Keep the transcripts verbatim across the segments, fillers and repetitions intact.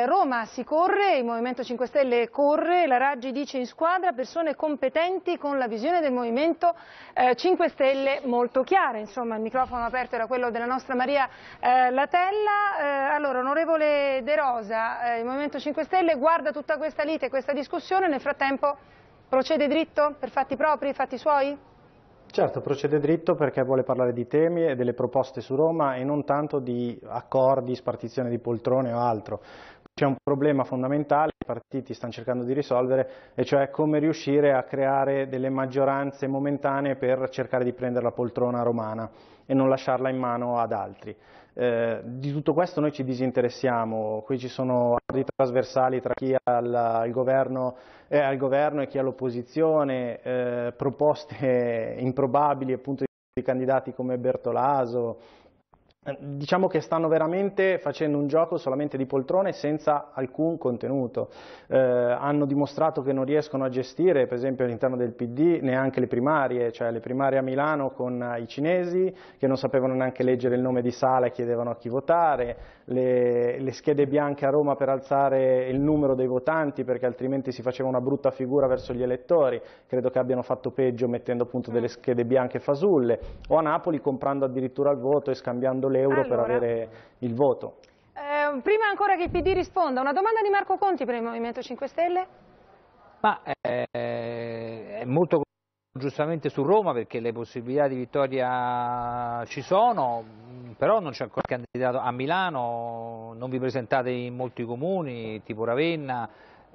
Roma si corre, il Movimento cinque Stelle corre, la Raggi dice in squadra persone competenti con la visione del Movimento eh, cinque Stelle molto chiara. Insomma, il microfono aperto era quello della nostra Maria eh, Latella. Eh, allora, onorevole De Rosa, eh, il Movimento cinque Stelle guarda tutta questa lite, questa discussione, nel frattempo procede dritto per fatti propri, fatti suoi? Certo, procede dritto perché vuole parlare di temi e delle proposte su Roma e non tanto di accordi, spartizione di poltrone o altro. C'è un problema fondamentale che i partiti stanno cercando di risolvere, e cioè come riuscire a creare delle maggioranze momentanee per cercare di prendere la poltrona romana e non lasciarla in mano ad altri. Eh, di tutto questo noi ci disinteressiamo, qui ci sono accordi trasversali tra chi ha il governo, è al governo e chi ha l'opposizione, eh, proposte improbabili appunto di candidati come Bertolaso. Diciamo che stanno veramente facendo un gioco solamente di poltrone senza alcun contenuto. Eh, hanno dimostrato che non riescono a gestire, per esempio all'interno del P D, neanche le primarie, cioè le primarie a Milano con i cinesi che non sapevano neanche leggere il nome di Sala e chiedevano a chi votare, le, le schede bianche a Roma per alzare il numero dei votanti perché altrimenti si faceva una brutta figura verso gli elettori. Credo che abbiano fatto peggio mettendo appunto delle schede bianche fasulle, o a Napoli comprando addirittura il voto e scambiando l'euro allora, per avere il voto. Eh, prima ancora che il P D risponda, una domanda di Marco Conti per il Movimento cinque Stelle? Ma eh, è molto giustamente su Roma, perché le possibilità di vittoria ci sono, però non c'è ancora candidato a Milano, non vi presentate in molti comuni, tipo Ravenna,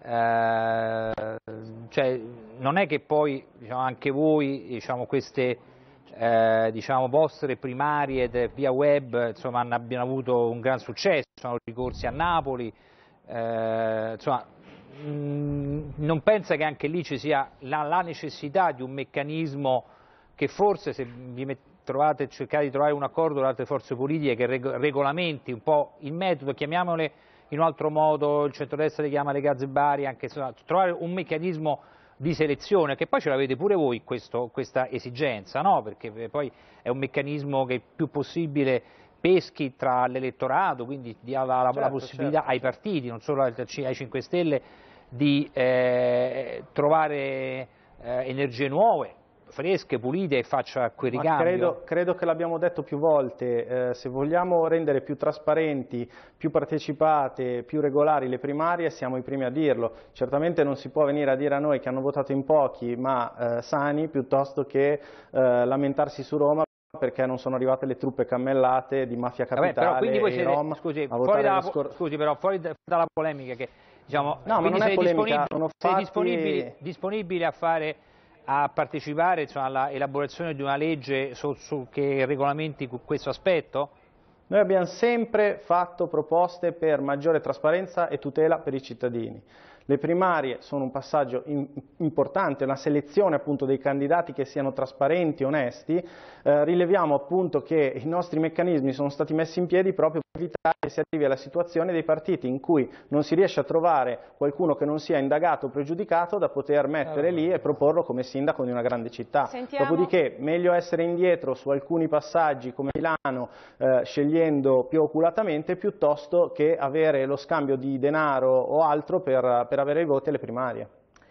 eh, cioè non è che poi diciamo, anche voi diciamo, queste eh, diciamo, vostre primarie via web insomma, abbiano avuto un gran successo, sono ricorsi a Napoli, eh, insomma, non pensa che anche lì ci sia la, la necessità di un meccanismo che forse se vi trovate, cercate di trovare un accordo con le altre forze politiche che reg regolamenti un po' il metodo, chiamiamole in un altro modo, il centrodestra le chiama le gazebari, anche insomma, trovare un meccanismo di selezione, che poi ce l'avete pure voi questo, questa esigenza, no? Perché poi è un meccanismo che il più possibile peschi tra l'elettorato, quindi dia la, la, certo, la possibilità certo, ai certo. partiti, non solo ai cinque Stelle, di eh, trovare eh, energie nuove, fresche, pulite e faccia quel ricambio. Credo, credo che l'abbiamo detto più volte, eh, se vogliamo rendere più trasparenti, più partecipate, più regolari le primarie siamo i primi a dirlo. Certamente non si può venire a dire a noi che hanno votato in pochi ma eh, sani, piuttosto che eh, lamentarsi su Roma perché non sono arrivate le truppe cammellate di Mafia Capitale. Vabbè, però quindi voi siete, Rom scusi, fuori dalla, scusi, però fuori dalla polemica che diciamo, no, ma non è polemica, sono sei fatti... disponibili, disponibili a fare a partecipare insomma, alla elaborazione di una legge su, su che regolamenti questo aspetto? Noi abbiamo sempre fatto proposte per maggiore trasparenza e tutela per i cittadini. Le primarie sono un passaggio in, importante, una selezione appunto dei candidati che siano trasparenti, onesti. Eh, rileviamo appunto che i nostri meccanismi sono stati messi in piedi proprio per evitare che si arrivi alla situazione dei partiti in cui non si riesce a trovare qualcuno che non sia indagato o pregiudicato da poter mettere lì e proporlo come sindaco di una grande città. Sentiamo. Dopodiché meglio essere indietro su alcuni passaggi come Milano, eh, scegliendo più oculatamente, piuttosto che avere lo scambio di denaro o altro per, per avere i voti alle primarie.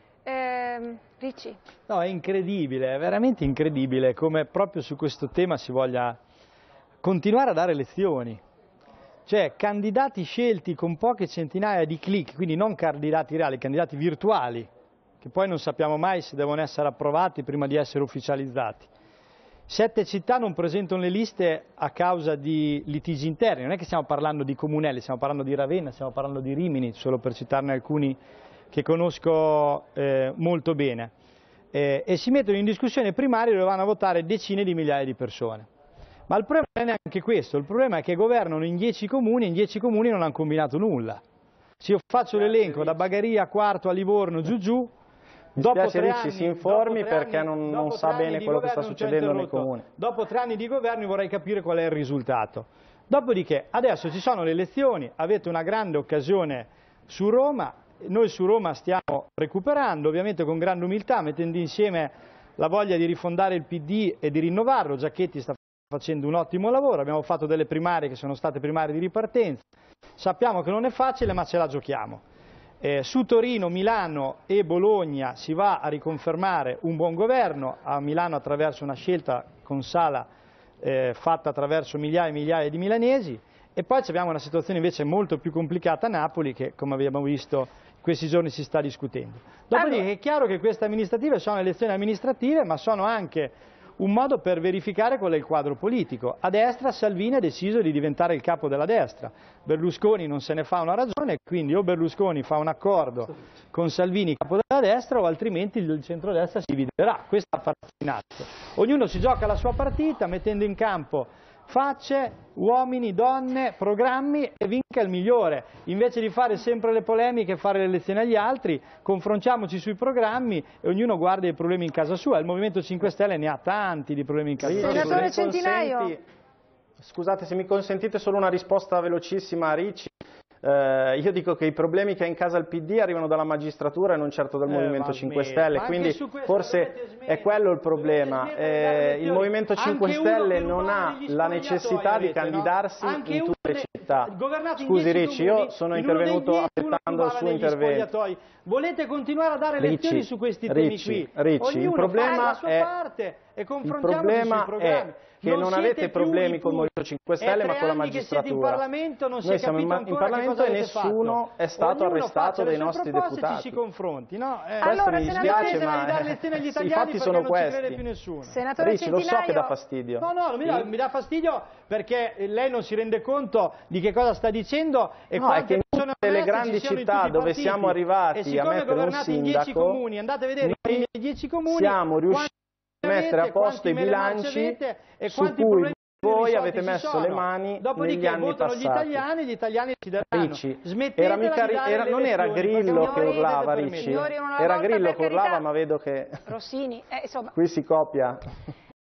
Eh, Ricci. No, è incredibile, è veramente incredibile come proprio su questo tema si voglia continuare a dare lezioni. Cioè candidati scelti con poche centinaia di click, quindi non candidati reali, candidati virtuali, che poi non sappiamo mai se devono essere approvati prima di essere ufficializzati. Sette città non presentano le liste a causa di litigi interni, non è che stiamo parlando di comunelli, stiamo parlando di Ravenna, stiamo parlando di Rimini, solo per citarne alcuni che conosco eh, molto bene. Eh, e si mettono in discussione primarie dove vanno a votare decine di migliaia di persone. Ma il problema non è neanche questo, il problema è che governano in dieci comuni e in dieci comuni non hanno combinato nulla. Se io faccio l'elenco da Bagheria, Quarto a Livorno, giù giù, mi dopo spiace tre Ricci anni, si informi perché anni, non, non sa bene quello che sta succedendo nei comuni. Dopo tre anni di governo vorrei capire qual è il risultato. Dopodiché adesso ci sono le elezioni, avete una grande occasione su Roma, noi su Roma stiamo recuperando, ovviamente con grande umiltà, mettendo insieme la voglia di rifondare il P D e di rinnovarlo. Giacchetti sta facendo un ottimo lavoro, abbiamo fatto delle primarie che sono state primarie di ripartenza, sappiamo che non è facile ma ce la giochiamo. Eh, su Torino, Milano e Bologna si va a riconfermare un buon governo, a Milano attraverso una scelta con Sala eh, fatta attraverso migliaia e migliaia di milanesi, e poi abbiamo una situazione invece molto più complicata a Napoli che, come abbiamo visto, in questi giorni si sta discutendo. Dopodiché allora, è chiaro che queste amministrative sono elezioni amministrative, ma sono anche un modo per verificare qual è il quadro politico. A destra Salvini ha deciso di diventare il capo della destra, Berlusconi non se ne fa una ragione, quindi o Berlusconi fa un accordo con Salvini capo della destra o altrimenti il centrodestra si dividerà. Questa è la partita in atto. Ognuno si gioca la sua partita mettendo in campo facce, uomini, donne, programmi e vinca il migliore. Invece di fare sempre le polemiche e fare le lezioni agli altri, confrontiamoci sui programmi e ognuno guarda i problemi in casa sua. Il Movimento cinque Stelle ne ha tanti di problemi in casa sua. Senatore Centinaio. Scusate, se mi consentite solo una risposta velocissima a Ricci. Eh, io dico che i problemi che ha in casa il P D arrivano dalla magistratura e non certo dal eh, Movimento cinque Stelle, quindi forse è quello il problema. Eh, il Movimento cinque Stelle non ha la necessità di candidarsi no? in tutte le città. Scusi Ricci, io sono intervenuto aspettando il suo intervento. Volete continuare a dare Ricci, lezioni su questi temi Ricci, qui? Ricci, il problema fa la sua è, parte e il problema è che non, non avete problemi con il Movimento cinque Stelle ma con la magistratura. In Parlamento, non Noi siamo in, in Parlamento e nessuno fatto. è stato Ognuno arrestato dai nostri deputati. Ci si confronti, no? Eh, allora, mi dispiace, ma dare lezioni agli italiani i fatti sono non questi. Ci crede più nessuno. Senatore Ricci, lo so che dà fastidio. No, no, mi, sì. dà, mi dà fastidio perché lei non si rende conto di che cosa sta dicendo e no, quante è che in nelle grandi città dove siamo arrivati a mettere un sindaco, in dieci comuni, andate a vedere i dieci comuni, siamo riusciti a mettere a posto i bilanci su cui voi avete messo le mani negli anni passati. Gli italiani, gli italiani ci daranno. Ricci, era mica, era, non era Grillo che urlava, Ricci, era Grillo che urlava, ma vedo che Rossini, eh, insomma. qui si copia.